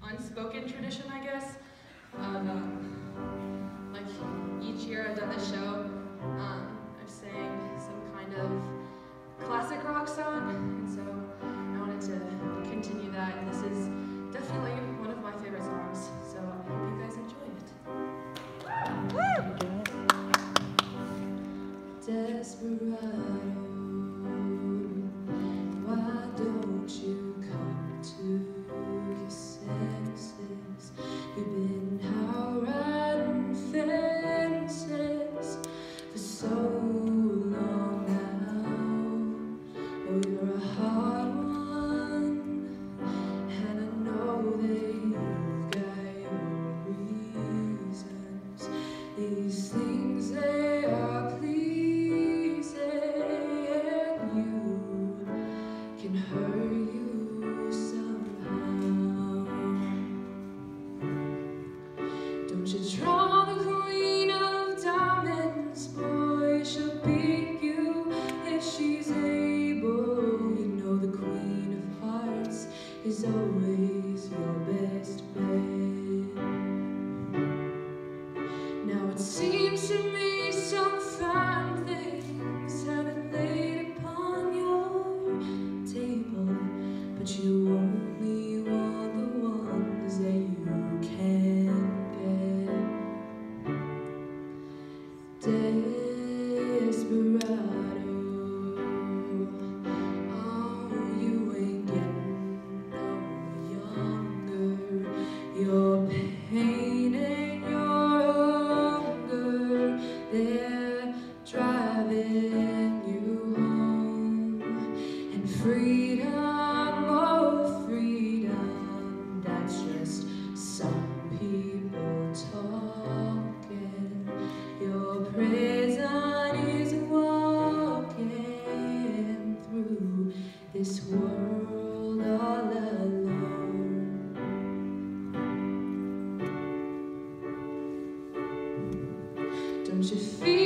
unspoken tradition, I guess, of like each year I've done this show, I've sang some kind of classic rock song, and so I wanted to continue that, and this is definitely one of my favorite songs, so I hope you guys enjoy it. Desperado, why don't you come to your senses? You've been out riding fences for so long now. Oh, you're a hard one, and I know that you've got your reasons. These things, they are pleasing you, can hurt you somehow. Don't you draw the queen of diamonds, boy, she'll beat you if she's able. You know the queen of hearts is always your best bet. Now it seems to me some fine things have been laid upon your table, but you only want the ones that you can't get. Desperado, oh, you ain't getting no younger. Your pain and your hunger, they're driving you home. And freedom, oh freedom, that's just some people talking. Your prison is walking through this world all alone. Don't you feel